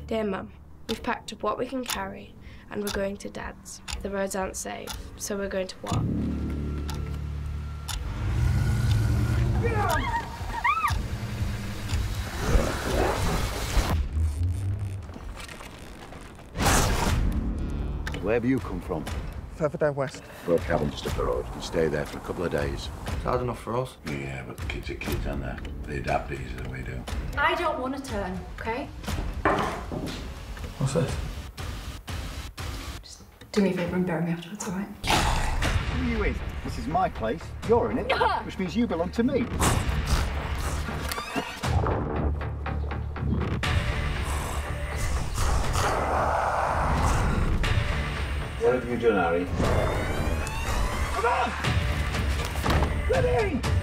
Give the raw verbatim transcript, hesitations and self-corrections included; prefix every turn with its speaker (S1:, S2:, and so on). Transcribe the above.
S1: Dear Mum, we've packed up what we can carry and we're going to Dad's. The roads aren't safe, so we're going to what?
S2: Where have you come from?
S3: Further down west.
S2: Well, cabin just up the road. You stay there for a couple of days.
S3: It's hard enough for us.
S2: Yeah, but the kids are kids, aren't they? They adapt easier than we do.
S4: I don't want to turn, okay?
S3: What's this?
S4: Just do me a favour and bury me afterwards, all right?
S2: Who are you with? This is my place. You're in it, which means you belong to me. What have you done, Harry? Come on! Ready!